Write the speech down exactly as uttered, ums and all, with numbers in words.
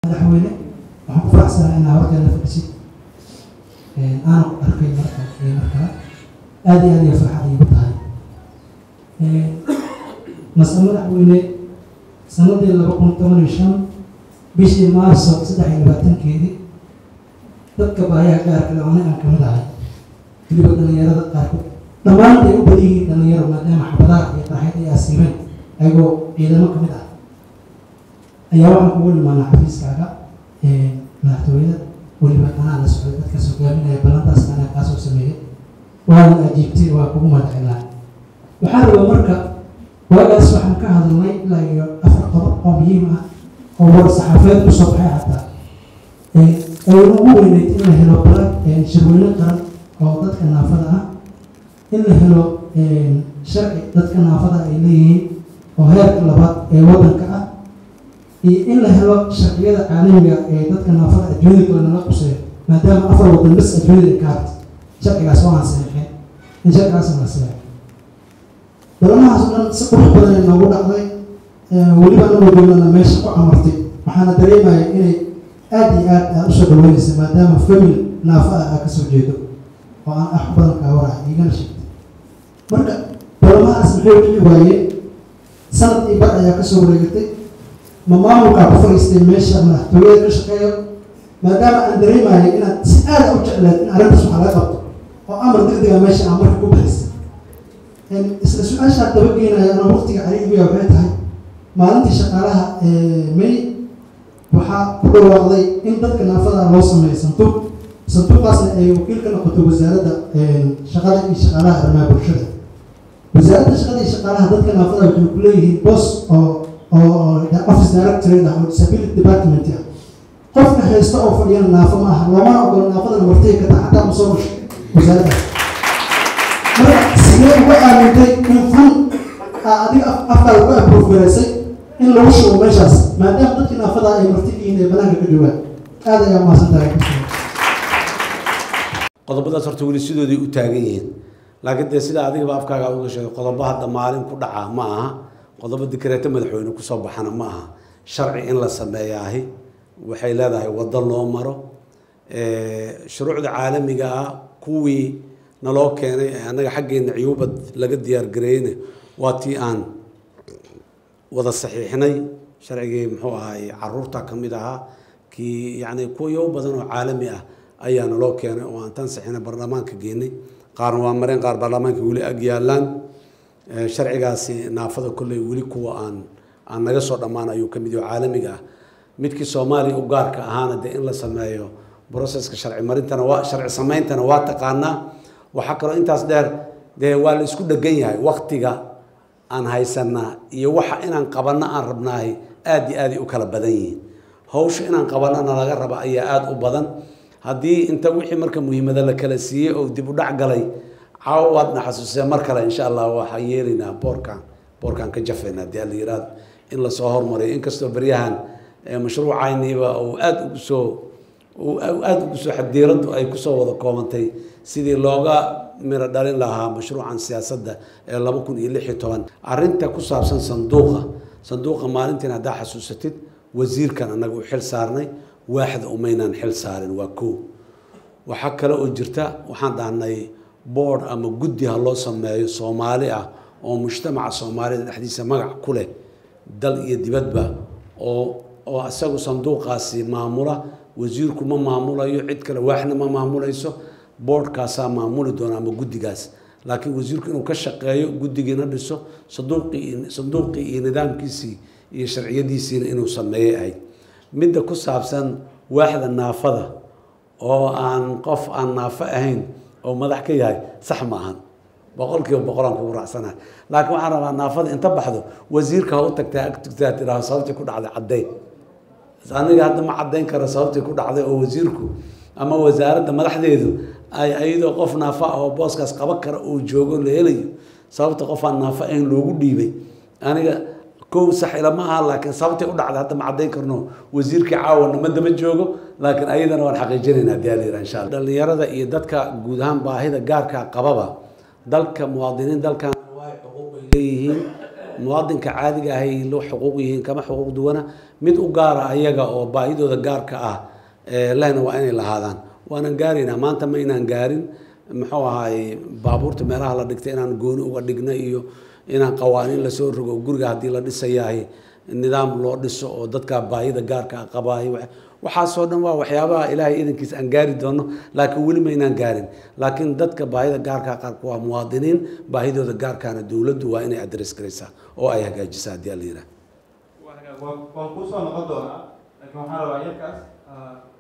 madaxweyne waxaan ku faraxsanahay inaa horteena fadhisid aan arkay marka iyo markaa aad iyo aad iyo farxad iigu tahay mase madaxweyne sanadii laba kun toban iyo shan bishii maarso saddex iyo labaatankeedii dadka baayaha gaarka leh oona aan kamid ahay weliba dhalinyarada qaarkood dhammaan ay u badan yihiin dhalinyaro maadaama xabadaha iyo qarxeed ay asiibeen ayagoo ciidamo kamid ah ayaa waxaan kugu imaanaa xafiiskaaga madaxtooyada weliba anaa la socday dadkaas hogaaminaya ballantaas anaa kaasoo sameeyay waana ajiibtay waa kugu mahadcelinaa waxaa rabaa marka waagaas waxaan ka hadalnay ilaa iyo afar qodob oo muhiim ah oo war saxaafeed kusoo baxay xataa aynu ugu weyneyd in la helo balan shirweyne qaran oo dadka naafada ah in la helo sharci dadka naafada ay leeyihiin oo heerka labaad ee waddanka ah iyo in la helo sharciyada caalamiga ee dadka naafada adduunyada kale nala quseeyo maadaama afar waddan bas adduunyada ay ka hartay sharcigaas waa aan saxiixin in sharcigaas la saxiixo balamahaas oo dhan si qurux badan ay noogu dhacday weliba anagoo doonana meesha ku amartay waxaana dareemaya inay aad iyo aad aa usoo dhaweynaysa maadaama famil naafa ah aa kasoo jeedo oo aan ax badan kaa waraha igana sheegtay marka balamahaas maxay dhici waayeen sanad iyo bar ayaa kasoo wareegatay ma maamulkaa ku fadhiistay meesha madaxtooyada ka shaqeeyo maadaama aan dareemayo inaad si aada u jecleed in arrintaas waxa laga qabto oo amar degdega meesha aan marka ku bixisay isla su-aashaa dabageenaya anoo waqtiga cariiguya waxay tahay maalintii shaqaalaha may waxaa ku dhawaaqday in dadka naafada loo sameeyo sanduuq sanduuqaasna ay wakiil ka noqoto wasaaradda shaqada iyo shaqaalaha arrimaha bulshada wasaaradda shaqada iyo shaqaalaha dadka naafada waxay ku leeyihiin boos oo oo office directorate ah oo disability department ah qofka haysta oo fadhiyana naafo ma aha loomana ogolo naafadana martay ka tahay xataa ma soo gasho wasaaradda marka sidee uga aamintay in fun adiga afkaada ku approve garaysay in lagu shubo meeshaas maadaama dadkii naafada ay marti yihiin ee banaanka ka joogaan aad ayaa umahadsan tahay qodobadaas horta weli sidoodii u taagan yihiin laakiin dee sida adigaba afkaaga uga sheegay qodobo hadda maalin ku dhaca ma aha qodobo dikreeto madaxweyne kusoo baxana ma aha sharci in la sameeyaahi waxay leedahay waddo loo maro shuruucda caalamiga ah kuwii naloo keenay ee annaga xaggeena ciyuubad laga diyaargareeyeyna waa tii aan wada saxiixnay sharcigii muxuu ahaay caruurta ka mid ahaa kii yacni kuwayo badan oo caalami ah ayaa naloo keenay oo aan tan saxiixnay baarlamaanka geenay qaarna waa mareen qaar baarlamaanka weli ag yaalaan sharcigaasi naafada kolley weli kuwa aan aan naga soo dhammaan ayuu ka mid yahay caalamiga ah midkii soomaaliya u gaarka ahaana dee in la sameeyo broseska sharci marintana waa sharci sameyntana waa taqaanaa waxaa kaloo intaas dheer dee waa la isku dhegan yahay waqtiga aan haysanaa iyo waxa inaan qabanno aan rabnaahay aad iyo aaday u kala badan yihiin hawsha inaan qabanana laga raba ayaa aada u badan haddii inta wixii marka muhiimada la kala siiyey oo dib u dhac galay caawa waadna xasuusee mar kale insha allah waxaan yeelaynaa boorkaan boorkaan ka jafayna haddii alla yiraahdo in lasoo hormariyo inkastoo baryahan mashruucayniiba uu aada ugu soo aada ugu soo xadiiraddu ay kusoo wada koobantay sidii looga miro dhalin lahaa mashruucan siyaasadda ee laba kun iyo lix iyo toban arrinta ku saabsan sanduuqa sanduuqa maalintiin haddaa xasuusatid wasiirkan annaga u xil saarnay waaxda umaynaan xil saarin waa koo waxaa kale oo jirta waxaan dhahnay board ama guddi ha loo sameeyo soomaali ah oo mujtamaca soomaalida dhexdiisa magac ku leh dal iyo dibadba oo oo isagu sanduuqaasi maamula wasiirku ma maamulayo cid kale waaxna ma maamulayso boardkaasaa maamuli doona ama guddigaas laakiin wasiirku inuu ka shaqeeyo guddigiina dhiso sanduuqii sanduuqii iyo nidaamkiisii iyo sharciyadiisiina inuu sameeyay ahayd midda ku saabsan waaxda naafada oo aan qof aan naafo ahayn oo madax ka yahay sax ma ahan boqolkiiba boqol aan kugu raacsanahay laakiin waxaan rabaa naafada inta baxdo wasiirka ha u tagtaa agtugtaa tidhaahdo sababtii ku dhacday caddayn aniga hadda ma caddayn karo sababtii ku dhacday oo wasiirku ama wasaaradda madaxdeedu ay ayadoo qof naafa ah oo booskaas qaban kara uu joogo la helayo sababta qof aan naafa ahayn loogu dhiibay aniga kow sax ilama aha laakiin sababtii u dhacday hadda ma caddayn karno wasiirkii caawana ma daba joogo laakiin ayadana waan xaqiijinaynaa haddii ala yidhaha insha allah dhalinyarada iyo dadka guud ahaan baahida gaarka qababa dalka muwaadiniin dalkan waa xuquuq ay leeyihiin muwaadinka caadiga ah ay loo xuquuq yihiin kama xuquuq duwana mid u gaara ayaga oo baahidooda gaarka ah lehna waa inay lahaadaan waanan gaaraynaa maanta ma inaan gaarin muxuu ahaay baabuurta meelaha la dhigtay inaan gooni uga dhigna iyo inaan qawaaniin lasoo rogo guriga haddii la dhisayahay nidaam loo dhiso oo dadka baahida gaarka ah qabaay waxaasoo dhan waa waxyaabaha ilaahay idankiisa aan gaari doono laakiin weli ma inaan gaarin laakiin dadka baahida gaarka qaarka waa muwaadiniin baahidooda gaarkaana dowladdu waa inay address garaysaa oo ay hagaajisaa haddii la yidhaah waan kusoo noqon doonaa laakiin waxaan rabaa yarkaas